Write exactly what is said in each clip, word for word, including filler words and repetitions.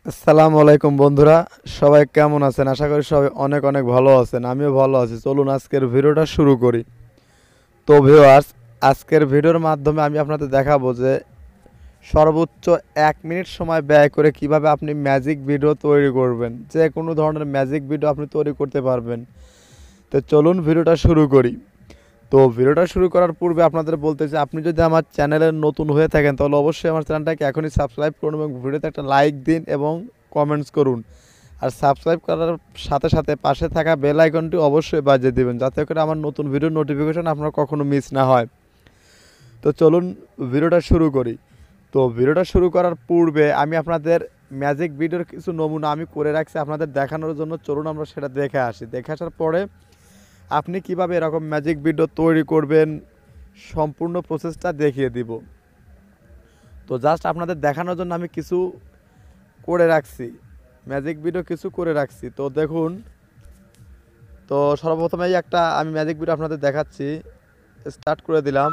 আসসালামু আলাইকুম বন্ধুরা, সবাই কেমন আছেন? আশা করি সবাই অনেক অনেক ভালো আছেন। আমিও ভালো আছি। চলুন আজকের ভিডিওটা শুরু করি। তো ভিউয়ার্স, আজকের ভিডিওর মাধ্যমে আমি আপনাদের দেখাবো যে সর্বোচ্চ এক মিনিট সময় ব্যয় করে কিভাবে আপনি ম্যাজিক ভিডিও তৈরি করবেন। যে কোনো ধরনের ম্যাজিক ভিডিও আপনি তৈরি করতে পারবেন। তো চলুন ভিডিওটা শুরু করি। তো ভিডিওটা শুরু করার পূর্বে আপনাদের বলতে চাই, আপনি যদি আমার চ্যানেলে নতুন হয়ে থাকেন তাহলে অবশ্যই আমার চ্যানেলটাকে এখনই সাবস্ক্রাইব করুন এবং ভিডিওতে একটা লাইক দিন এবং কমেন্টস করুন। আর সাবস্ক্রাইব করার সাথে সাথে পাশে থাকা বেল আইকনটি অবশ্যই বাজিয়ে দেবেন, যাতে করে আমার নতুন ভিডিওর নোটিফিকেশন আপনার কখনো মিস না হয়। তো চলুন ভিডিওটা শুরু করি। তো ভিডিওটা শুরু করার পূর্বে আমি আপনাদের ম্যাজিক ভিডিওর কিছু নমুনা আমি করে রাখছি আপনাদের দেখানোর জন্য। চলুন আমরা সেটা দেখে আসি। দেখে আসার পরে আপনি কিভাবে এরকম ম্যাজিক ভিডিও তৈরি করবেন সম্পূর্ণ প্রসেসটা দেখিয়ে দিব। তো জাস্ট আপনাদের দেখানোর জন্য আমি কিছু করে রাখছি, ম্যাজিক ভিডিও কিছু করে রাখছি। তো দেখুন, তো সর্বপ্রথমেই একটা আমি ম্যাজিক ভিডিও আপনাদের দেখাচ্ছি। স্টার্ট করে দিলাম।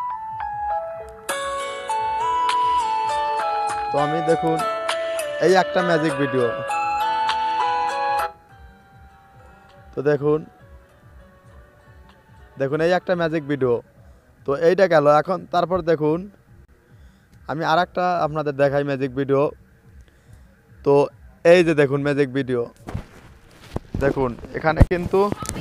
তো আমি দেখুন এই একটা ম্যাজিক ভিডিও। তো দেখুন দেখুন এই একটা ম্যাজিক ভিডিও। তো এইটা গেল। এখন তারপর দেখুন আমি আর একটা আপনাদের দেখাই ম্যাজিক ভিডিও। তো এই যে দেখুন ম্যাজিক ভিডিও, দেখুন এখানে কিন্তু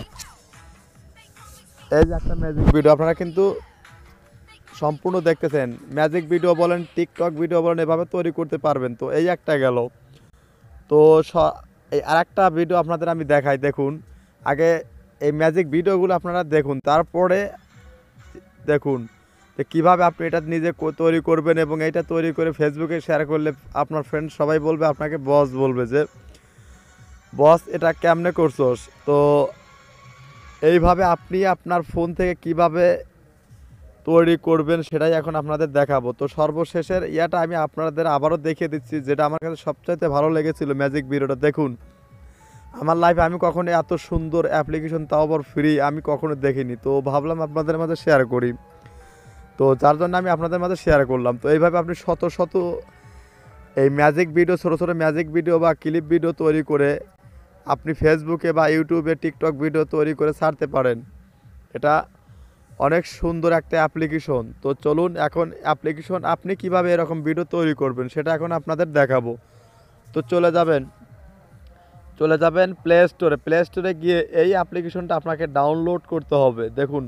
এই যে একটা ম্যাজিক ভিডিও আপনারা কিন্তু সম্পূর্ণ দেখতেছেন। ম্যাজিক ভিডিও বলেন, টিকটক ভিডিও বলেন, এভাবে তৈরি করতে পারবেন। তো এই একটা গেল। তো এই আর একটা ভিডিও আপনাদের আমি দেখাই। দেখুন আগে এই ম্যাজিক ভিডিওগুলো আপনারা দেখুন, তারপরে দেখুন যে কীভাবে আপনি এটা নিজে তৈরি করবেন এবং এইটা তৈরি করে ফেসবুকে শেয়ার করলে আপনার ফ্রেন্ড সবাই বলবে, আপনাকে বস বলবে যে বস এটা কেমনে করছোস। তো এইভাবে আপনি আপনার ফোন থেকে কিভাবে তৈরি করবেন সেটাই এখন আপনাদের দেখাবো। তো সর্বশেষের ইয়াটা আমি আপনাদের আবারও দেখিয়ে দিচ্ছি, যেটা আমার কাছে সবচাইতে ভালো লেগেছিল ম্যাজিক ভিডিওটা। দেখুন আমার লাইফে আমি কখনো এত সুন্দর অ্যাপ্লিকেশন, তাও আবার ফ্রি, আমি কখনো দেখিনি। তো ভাবলাম আপনাদের মাঝে শেয়ার করি, তো যার জন্য আমি আপনাদের মাঝে শেয়ার করলাম। তো এইভাবে আপনি শত শত এই ম্যাজিক ভিডিও, ছোটো ছোটো ম্যাজিক ভিডিও বা ক্লিপ ভিডিও তৈরি করে আপনি ফেসবুকে বা ইউটিউবে টিকটক ভিডিও তৈরি করে ছাড়তে পারেন। এটা অনেক সুন্দর একটা অ্যাপ্লিকেশন। তো চলুন এখন অ্যাপ্লিকেশন আপনি কিভাবে এরকম ভিডিও তৈরি করবেন সেটা এখন আপনাদের দেখাবো। তো চলে যাবেন চলে যাবেন প্লে স্টোরে। প্লে স্টোরে গিয়ে এই অ্যাপ্লিকেশনটা আপনাকে ডাউনলোড করতে হবে। দেখুন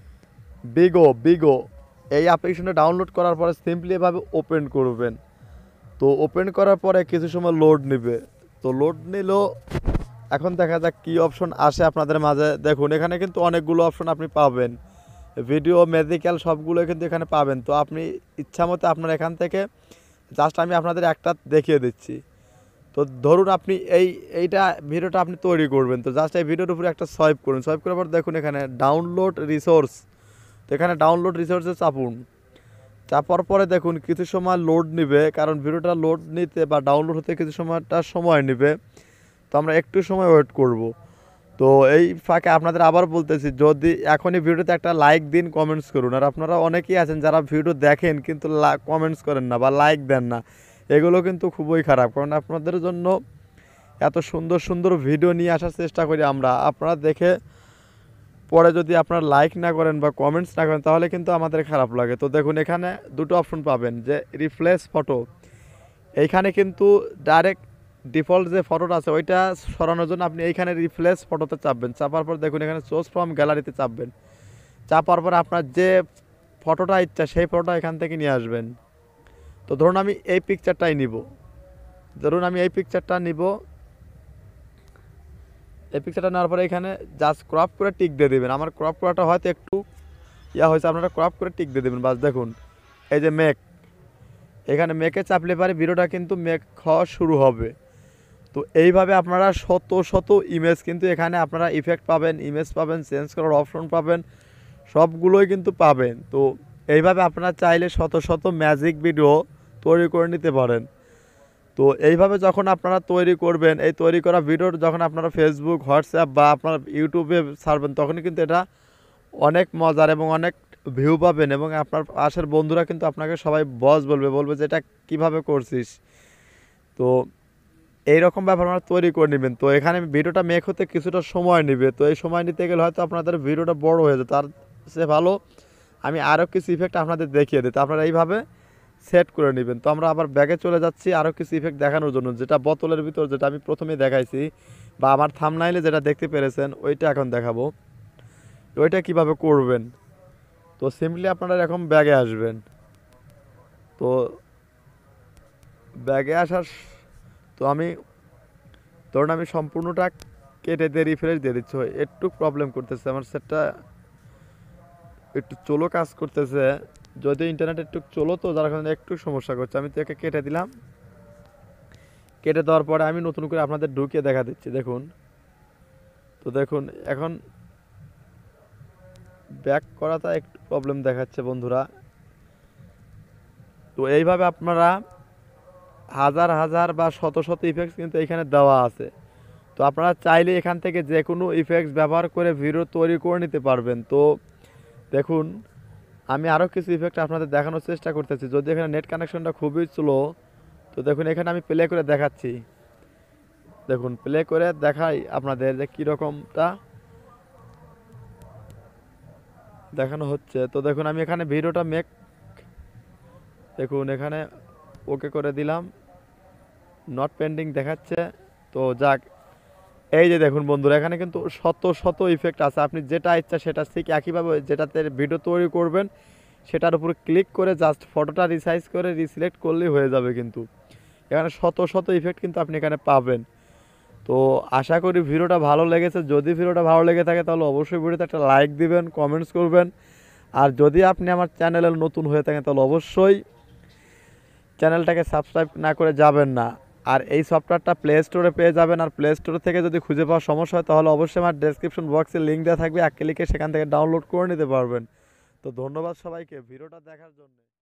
বিগো বিগো এই অ্যাপ্লিকেশনটা ডাউনলোড করার পরে সিম্পলি এভাবে ওপেন করবেন। তো ওপেন করার পরে কিছু সময় লোড নেবে। তো লোড নিল, এখন দেখা যাক কী অপশন আসে আপনাদের মাঝে। দেখুন এখানে কিন্তু অনেকগুলো অপশন আপনি পাবেন, ভিডিও, ম্যাজিক্যাল সবগুলো কিন্তু এখানে পাবেন। তো আপনি ইচ্ছা মতো আপনার এখান থেকে জাস্ট আমি আপনাদের একটা দেখিয়ে দিচ্ছি। তো ধরুন আপনি এই এইটা ভিডিওটা আপনি তৈরি করবেন। তো জাস্ট এই ভিডিওর উপরে একটা সোয়াইপ করুন। সোয়াইপ করার পর দেখুন এখানে ডাউনলোড রিসোর্স। তো এখানে ডাউনলোড রিসোর্সে চাপুন। চাপার পরে দেখুন কিছু সময় লোড নেবে, কারণ ভিডিওটা লোড নিতে বা ডাউনলোড হতে কিছু সময়টা সময় নেবে। তো আমরা একটু সময় ওয়েট করব। তো এই ফাঁকে আপনাদের আবার বলতেছি, যদি এখনই ভিডিওতে একটা লাইক দিন, কমেন্টস করুন। আর আপনারা অনেকেই আছেন যারা ভিডিও দেখেন কিন্তু কমেন্টস করেন না বা লাইক দেন না, এগুলো কিন্তু খুবই খারাপ। কারণ আপনাদের জন্য এত সুন্দর সুন্দর ভিডিও নিয়ে আসার চেষ্টা করি আমরা। আপনারা দেখে পরে যদি আপনারা লাইক না করেন বা কমেন্টস না করেন তাহলে কিন্তু আমাদের খারাপ লাগে। তো দেখুন এখানে দুটো অপশন পাবেন, যে রিপ্লেস ফটো। এইখানে কিন্তু ডাইরেক্ট ডিফল্ট যে ফটোটা আছে ওইটা সরানোর জন্য আপনি এইখানে রিপ্লেস ফটোতে চাপবেন। চাপার পর দেখুন এখানে চুজ ফ্রম গ্যালারিতে চাপবেন। চাপার পর আপনার যে ফটোটা ইচ্ছা সেই ফটোটা এখান থেকে নিয়ে আসবেন। তো ধরুন আমি এই পিকচারটাই নিব। ধরুন আমি এই পিকচারটা নিব। এই পিকচারটা নেওয়ার পরে এখানে জাস্ট ক্রপ করে টিক দিয়ে দেবেন। আমার ক্রপ করাটা হয়তো একটু ইয়া হয়েছে, আপনারা ক্রপ করে টিক দিয়ে দেবেন। বাস দেখুন এই যে মেক, এখানে মেকে চাপলে পারে ভিডিওটা কিন্তু মেক হওয়া শুরু হবে। তো এইভাবে আপনারা শত শত ইমেজ কিন্তু এখানে আপনারা ইফেক্ট পাবেন, ইমেজ পাবেন, চেঞ্জ করার অপশন পাবেন, সবগুলোই কিন্তু পাবেন। তো এইভাবে আপনারা চাইলে শত শত ম্যাজিক ভিডিও তৈরি করে নিতে পারেন। তো এইভাবে যখন আপনারা তৈরি করবেন, এই তৈরি করা ভিডিও যখন আপনারা ফেসবুক, হোয়াটসঅ্যাপ বা আপনার ইউটিউবে ছাড়বেন, তখনই কিন্তু এটা অনেক মজার এবং অনেক ভিউ পাবেন। এবং আপনার পাশের বন্ধুরা কিন্তু আপনাকে সবাই বস বলবে বলবে যে এটা কীভাবে করছিস। তো এইরকম ব্যাপার আপনারা তৈরি করে নেবেন। তো এখানে ভিডিওটা মেক হতে কিছুটা সময় নেবে, তো এই সময় নিতে গেলে হয়তো আপনাদের ভিডিওটা বড় হয়ে যায়। তার চেয়ে ভালো আমি আরও কিছু ইফেক্ট আপনাদের দেখিয়ে দিই, তো আপনারা এইভাবে সেট করে নেবেন। তো আমরা আবার ব্যাগে চলে যাচ্ছি আরও কিছু ইফেক্ট দেখানোর জন্য, যেটা বোতলের ভিতর যেটা আমি প্রথমেই দেখাইছি বা আমার থাম্বনেইলে যেটা দেখতে পেরেছেন ওইটা এখন দেখাবো। ওইটা কিভাবে করবেন, তো সিম্পলি আপনারা এরকম ব্যাগে আসবেন। তো ব্যাগে আসার তো আমি ধরুন আমি সম্পূর্ণটা কেটে দিয়ে রিফ্রেশ দিয়ে দিচ্ছি, একটু প্রবলেম করতেছে আমার সেটটা, একটু চলো কাজ করতেছে, যদি ইন্টারনেট একটু চলো তো যার কারণে একটু সমস্যা করছে। আমি তো একে কেটে দিলাম, কেটে দেওয়ার পরে আমি নতুন করে আপনাদের ঢুকিয়ে দেখা দিচ্ছি। দেখুন, তো দেখুন এখন ব্যাক করাটা একটু প্রবলেম দেখাচ্ছে বন্ধুরা। তো এইভাবে আপনারা হাজার হাজার বা শত শত ইফেক্টস কিন্তু এখানে দেওয়া আছে। তো আপনারা চাইলে এখান থেকে যে কোনো ইফেক্টস ব্যবহার করে ভিডিও তৈরি করে নিতে পারবেন। তো দেখুন আমি আরও কিছু ইফেক্ট আপনাদের দেখানোর চেষ্টা করতেছি, যদি এখানে নেট কানেকশনটা খুবই স্লো। তো দেখুন এখানে আমি প্লে করে দেখাচ্ছি, দেখুন প্লে করে দেখাই আপনাদের যে কীরকমটা দেখানো হচ্ছে। তো দেখুন আমি এখানে ভিডিওটা মেক দেখুন এখানে ওকে করে দিলাম, নট পেন্ডিং দেখাচ্ছে। তো যাক, এই যে দেখুন বন্ধুরা এখানে কিন্তু শত শত ইফেক্ট আছে, আপনি যেটা ইচ্ছা সেটা ঠিক একইভাবে যেটাতে ভিডিও তৈরি করবেন সেটার উপর ক্লিক করে জাস্ট ফটোটা রিসাইজ করে রিসিলেক্ট করলেই হয়ে যাবে। কিন্তু এখানে শত শত ইফেক্ট কিন্তু আপনি এখানে পাবেন। তো আশা করি ভিডিওটা ভালো লেগেছে, যদি ভিডিওটা ভালো লেগে থাকে তাহলে অবশ্যই ভিডিওতে একটা লাইক দিবেন, কমেন্টস করবেন। আর যদি আপনি আমার চ্যানেলে নতুন হয়ে থাকেন তাহলে অবশ্যই চ্যানেলটাকে সাবস্ক্রাইব না করে যাবেন না। আর এই সফটওয়্যারটা প্লে স্টোরে পেয়ে যাবেন, আর প্লে স্টোর থেকে যদি খুঁজে পাওয়ার সমস্যা হয় তাহলে অবশ্যই আমার ডেসক্রিপশন বক্সে লিঙ্ক দেওয়া থাকবে, এক ক্লিকে সেখান থেকে ডাউনলোড করে নিতে পারবেন। তো ধন্যবাদ সবাইকে ভিডিওটা দেখার জন্য।